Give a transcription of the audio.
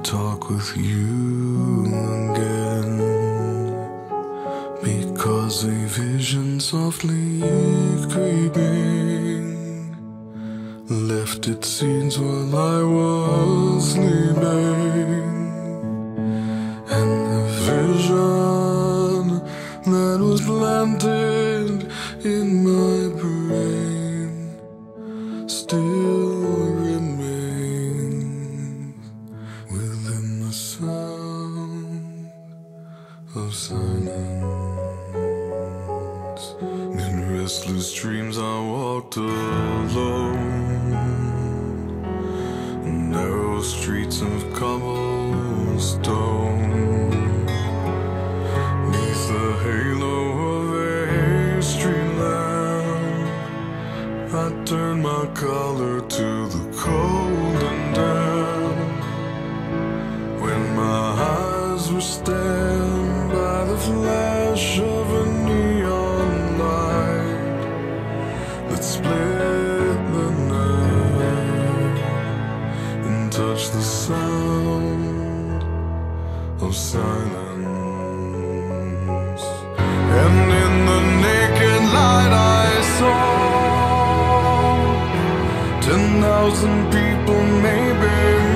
talk with you again, because a vision softly creeping left its seeds while I was sleeping, and the vision that was planted in my brain still remains within the sound of silence. In restless dreams I walked alone, narrow streets of cobblestone, neath the halo of a street lamp. I turned my collar to the cold and damp, when my eyes were stabbed by the flash of a neon light that split the night and touched the sound of silence. And in the naked light I saw 10,000 people, maybe